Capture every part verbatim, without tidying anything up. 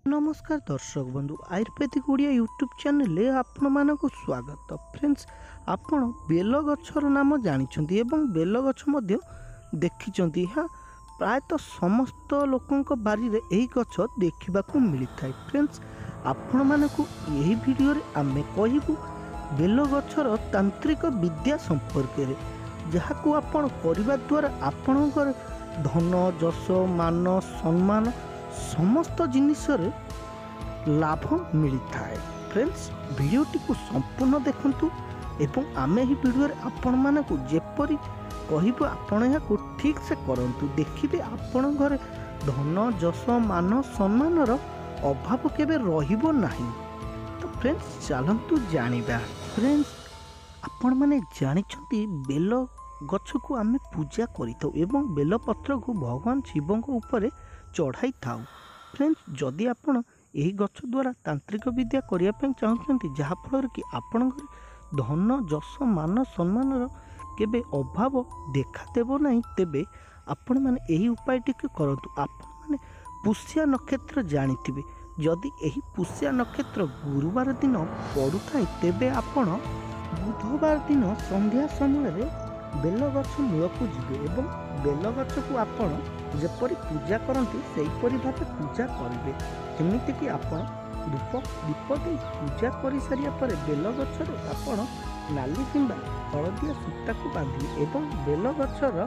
नमस्कार दर्शक बंधु आयुर्वेदिक ओडिया यूट्यूब चैनल आपण मानक स्वागत। फ्रेंड्स आपण बेल गछर नाम जानिछंती एवं बेल गछ मध्य देखिछंती। हाँ प्रायतः समस्त लोकंक बारी रे एही गछ देखिबाकू मिलिथाय। फ्रेंड्स आपण मानक एही वीडियो रे आमे कहिबू बेल गछर तांत्रिक विद्या संपर्क रे, जहाकू आपण करबा द्वारा आपणकर धन जश मान सम्मान समस्त जिनिस रे लाभ मिलता है। फ्रेंड्स वीडियोटी को संपूर्ण देखंतु एवं आमे ही वीडियो रे आपण मानकू जेपरि कहिबो आपण या को ठीक से करंतु, देखिबे आपण घरे धन जश मान सम्मान रो अभाव केबे रहिबो नाही। तो फ्रेंड्स चलंतु जानिबा। फ्रेंड्स आपण माने जानिछंती बेल गछ को आमे पूजा करिथौ एवं बेल पत्र को भगवान शिव को ऊपर चढ़ाई थाउ। फ्रेंड्स जदि आपण यही गछ द्वारा तांत्रिक विद्या करने चाहते जहाँफल कि आपण धन जश मान सम्मान केबे अभाव देखादेव नहीं, तेबे आपण माने यही उपायटी करंतु। आपण माने पुष्या नक्षत्र जानिथिबे, जदि यही पुष्या नक्षत्र गुरुवार दिन पड़ुଥାଏ तेबे आपण बुधवार दिन संध्या समय बेल गछ मूल को जीवे एवं बेल गछ को आपण जेपरि पूजा करती से भाव पूजा करेंगे। एमती कि आपण धूप दीप दे पूजा कर सारिया पर बेल गछर आपण नाली किंबा हलदिया सूता को बांधिए एवं बेल गछर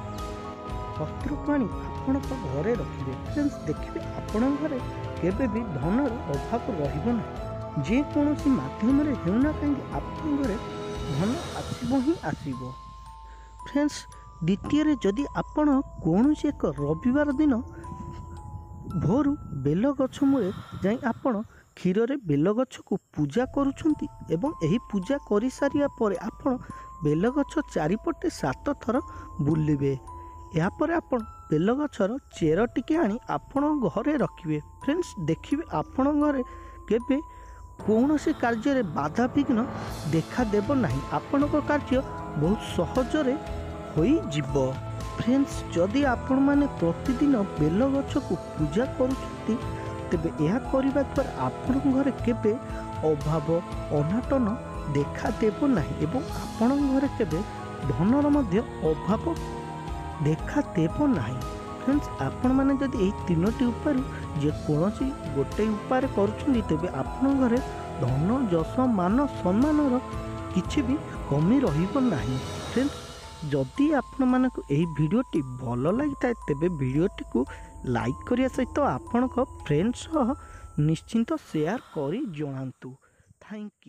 पत्र को आनी आपण घरे रखिए। फ्रेंड्स देखिए आपण घरे केबे भी धनर अभाव रहिबो ना, जे कोनोसी माध्यम रे हेउना कांगे आपण घरे धन आसीबो ही आसीबो। फ्रेंड्स द्वितीय जदि आपण कौन एक रविवार दिन भोर बेल गछ मूले जाई आपण क्षीर रे बेल गछ को पूजा करुछंती एवं एही पूजा करि सारिया परे आपण बेल गछ चारिपटे सात थर बुलिबे। या पर आपण बेल गछर चेर टिके आनी आपण घरे रखिबे। फ्रेंड्स देखिबे आपण घरे केबे कौनसी कार्य रे बाधा विघ्न देखा देबो नाही, आपणक कार्य बहुत सहजरे होई जीवो। फ्रेंड्स जदि आपण माने प्रतिदिन बेल गछ को पूजा करुछंती तेबे यह करिबा द्वारा आपण घरे केबे अभाव अनाटन देखा देबो नाही एवं आपण घरे केबे धनर मध्य अभाव देखा देबो नाही। फ्रेंड्स आपण माने जदि एही तीनोटी उपाय जे कोनोसी गोटे उपाय करुछंती तेबे आपण घरे धन जश मान सम्मानर किछि भी कमी रहिबो नाही। फ्रेंड्स जदि आपण मानक एही वीडियोटी भल लगी तेबे वीडियोटी को लाइक करिया सहित आपण फ्रेंड्स निश्चिंत शेयर करी जणांतु। थैंक